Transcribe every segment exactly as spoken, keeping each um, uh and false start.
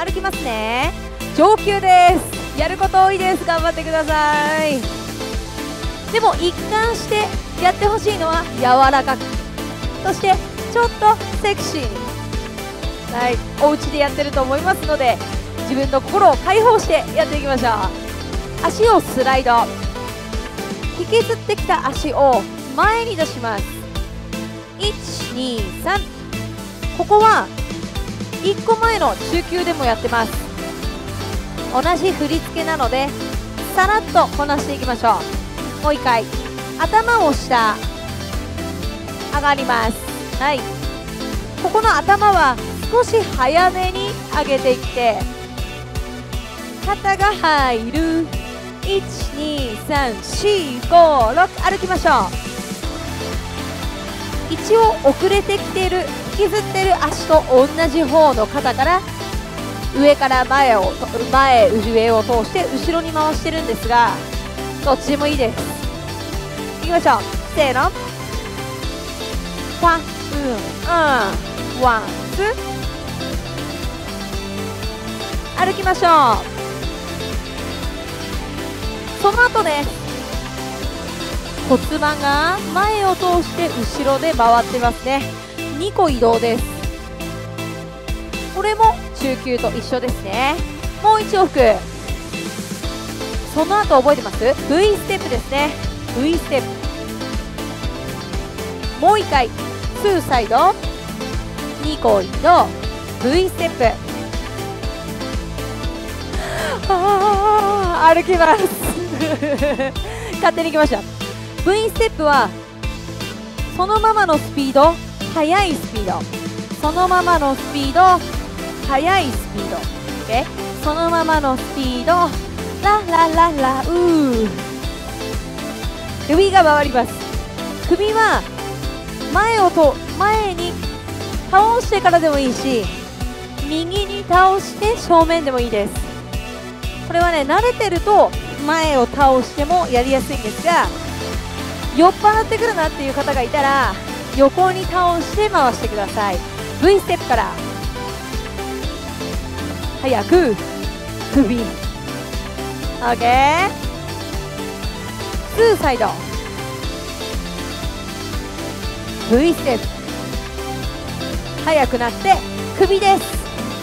歩きますね。上級です。やること多いです。頑張ってください。でも一貫してやってほしいのは柔らかく、そしてちょっとセクシーに、はい、お家でやってると思いますので、自分の心を解放してやっていきましょう。足をスライド、引きずってきた足を前に出します。いちにさん、ここはいっこまえの中級でもやってます。同じ振り付けなのでさらっとこなしていきましょう。もういっかい、頭を下上がります。はい、ここの頭は少し早めに上げていって、肩が入る。いちにさんしごろく、歩きましょう。一応遅れてきている、引きずってる足と同じ方の肩から上から前を前上を通して後ろに回してるんですが、どっちでもいいです。いきましょう。せーの、ワン、うん、ワン、ツー、歩きましょう。その後ね、骨盤が前を通して後ろで回ってますね。にこ移動です。これも中級と一緒ですね。もういち往復。その後覚えてます？ V ステップですね。 V ステップ、もういっかい、ツーサイド、にこ移動、 V ステップ。あー、歩きます勝手に行きました。 V ステップはそのままのスピード、速いスピード、そのままのスピード、速いスピード、okay? そのままのスピード、ララララうー、首が回ります。首は前をと前に倒してからでもいいし、右に倒して正面でもいいです。これはね、慣れてると前を倒してもやりやすいんですが、酔っ払ってくるなっていう方がいたら横に倒して回してください。 V ステップから早く首 OK、 ツーサイド V ステップ、早くなって首です。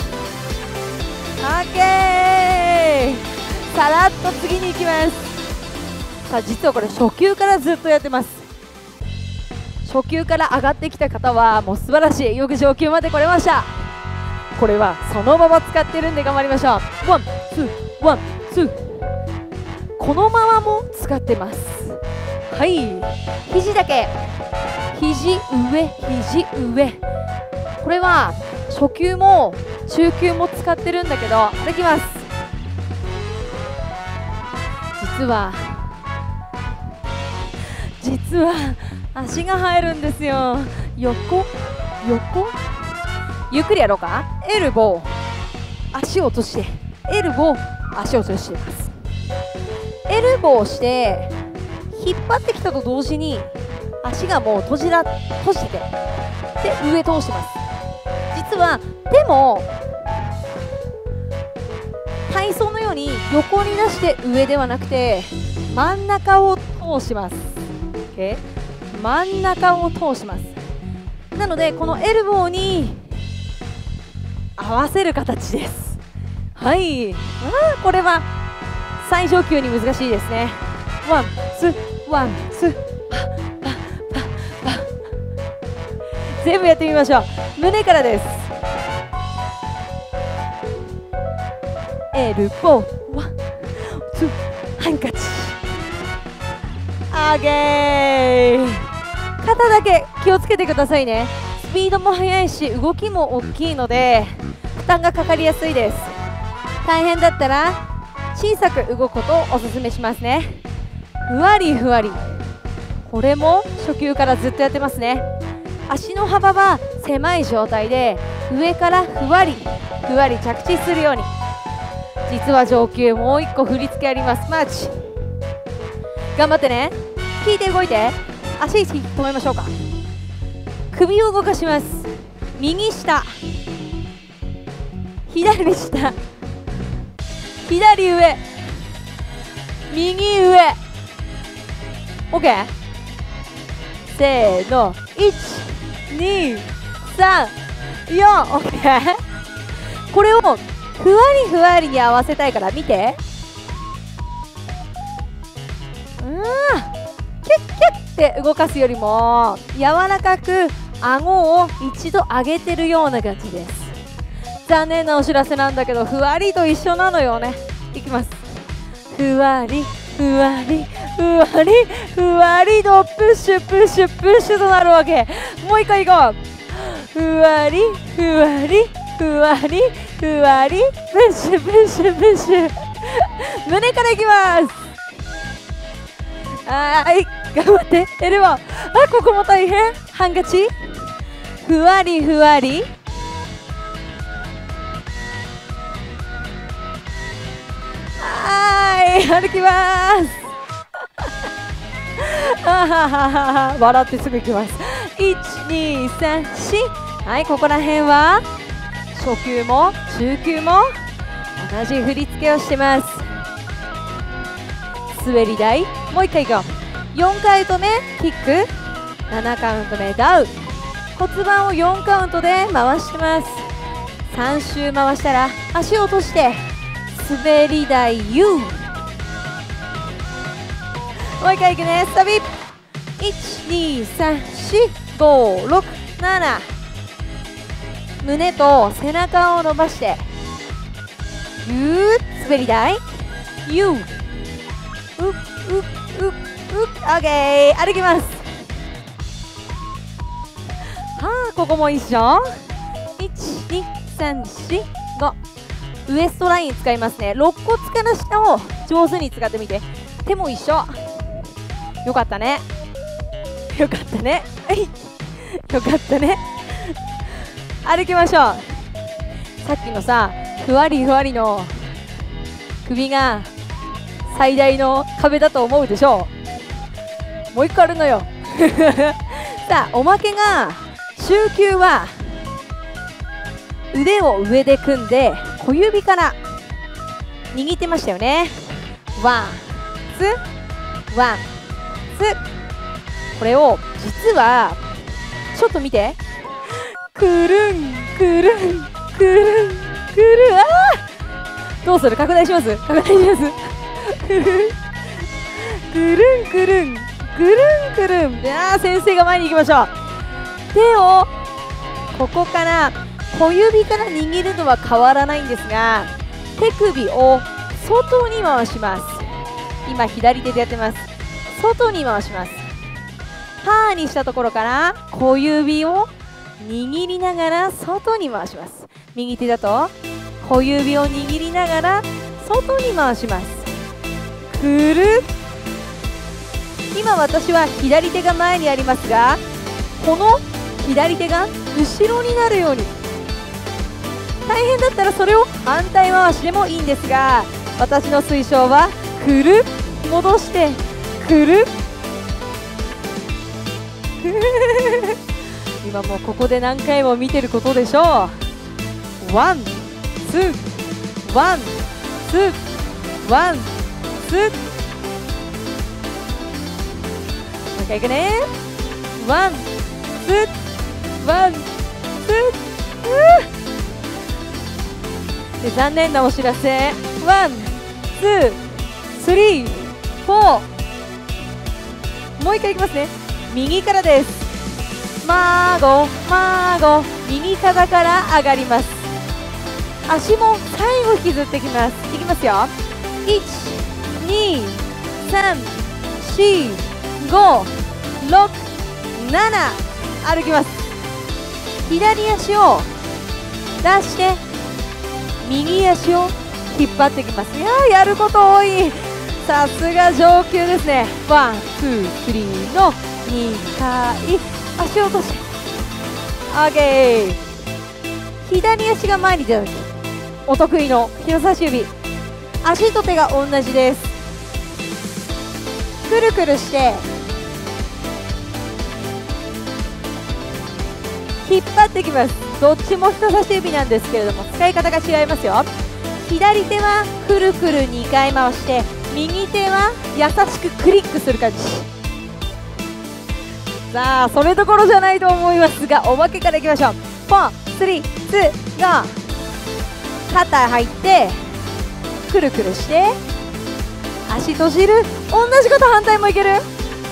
OK、 さらっと次に行きます。さあ、実はこれ初級からずっとやってます。初級から上がってきた方はもう素晴らしい、よく上級まで来れました。これはそのまま使ってるんで頑張りましょう。ワンツーワンツー、このままも使ってます。はい、肘だけ、肘上肘上、これは初級も中級も使ってるんだけど、歩きます。実は実は足が入るんですよ。横横、ゆっくりやろうか。エルボー、足を落として、エルボー、足を落としています。エルボーして引っ張ってきたと同時に足がもう閉じら閉じてで上通してます。実は手も体操のように横に出して上ではなくて真ん中を通します。Okay? 真ん中を通します。なのでこのエルボーに合わせる形です。はい、あー、これは最上級に難しいですね。ワンツーワンツー、パパパパ、全部やってみましょう。胸からです。エルボー、ワンツー、ハンカチ、オーケー。肩だけ気をつけてくださいね。スピードも速いし動きも大きいので負担がかかりやすいです。大変だったら小さく動くことをおすすめしますね。ふわりふわり、これも初級からずっとやってますね。足の幅は狭い状態で上からふわりふわり着地するように。実は上級もういっこ振り付けあります。マーチ、頑張ってね。引いて動いて、足止めましょうか。首を動かします。右下、 左下、左上、右上。 OK。 せーの、いちにさんよん。 OK。 これをふわりふわりに合わせたいから見て。うん、キュッキュッって動かすよりも柔らかく顎を一度上げてるような感じです。残念なお知らせなんだけど、ふわりと一緒なのよね。いきます。ふわりふわりふわりふわりのプッシュプッシュプッシュとなるわけ。もう一回いこう。ふわりふわりふわりふわりプッシュプッシュプッシュ胸からいきます。はい、頑張って。エルボー。あ、ここも大変。ハンカチ。ふわりふわり。はい、歩きますあははは、笑ってすぐ行きます。いちにさんよん。はい、ここら辺は初級も中級も同じ振り付けをしてます。滑り台、もういっかい行こう。よんカウント目キック、ななカウント目ダウン。骨盤をよんカウントで回してます。さん周回したら足を落として滑り台 U。 もう一回いくね。スタビ。いちにさんよんごろくなな。胸と背中を伸ばしてぐーっ滑り台 U。 うっうっうっうっ。オッケー、歩きます。はあ、ここも一緒。いちにさんよんご。ウエストライン使いますね。肋骨から下を上手に使ってみて。手も一緒。よかったね。よかったね。よかったね。歩きましょう。さっきのさ、ふわりふわりの首が最大の壁だと思うでしょう。もう一個あるのよ。さあ、おまけが中級は腕を上で組んで小指から握ってましたよね。ワンツーワンツー。これを実はちょっと見て。くるんくるんくるんくるん。あー、どうする？拡大します？拡大しますくるんくるんくるんくるんくるん。いやー、先生が前に行きましょう。手をここから小指から握るのは変わらないんですが、手首を外に回します。今左手でやってます。外に回します。パーにしたところから小指を握りながら外に回します。右手だと小指を握りながら外に回します。くるっ。今私は左手が前にありますが、この左手が後ろになるように。大変だったらそれを反対回しでもいいんですが、私の推奨はくるっ、戻してくるっ今もうここで何回も見てることでしょう。ワンツーワンツーワンツー。もう一回いくね。ワンツーワンツー。で、残念なお知らせ。ワンツースリーフォー。もう一回いきますね。右からです。マーゴマーゴ、右肩から上がります。足も最後引きずってきます。いきますよ。いちにさんよんごろくなな。歩きます。左足を出して右足を引っ張ってきます。いやー、やること多い。さすが上級ですね。ワンツースリーのにかい足を落として OK。 左足が前に出た時、お得意の人差し指、足と手が同じです。くるくるして引っ張ってきます。どっちも人差し指なんですけれども、使い方が違いますよ。左手はくるくるにかい回して、右手は優しくクリックする感じ。さあそれどころじゃないと思いますが、おまけからいきましょう。フォー、スリー、ツー、ゴー。肩入ってくるくるして足閉じる。同じこと反対もいける。あ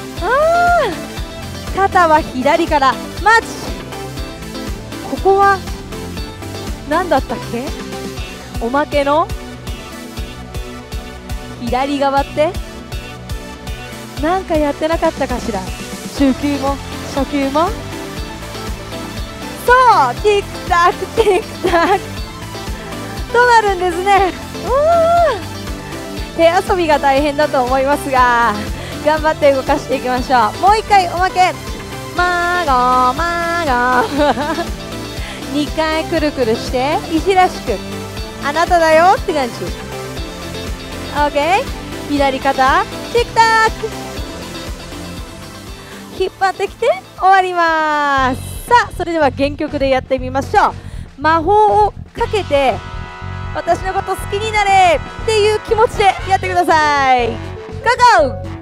ー、肩は左からマッチ。ここは何だったっけ？おまけの左側ってなんかやってなかったかしら。中級も初級もそうティックタックティックタックとなるんですね。手遊びが大変だと思いますが、頑張って動かしていきましょう。もう一回おまけ、マーゴーマーゴーにかいくるくるして石らしく、あなただよって感じ。 OK、 左肩チクタック引っ張ってきて終わります。さあそれでは原曲でやってみましょう。魔法をかけて私のこと好きになれっていう気持ちでやってください。ゴーゴー。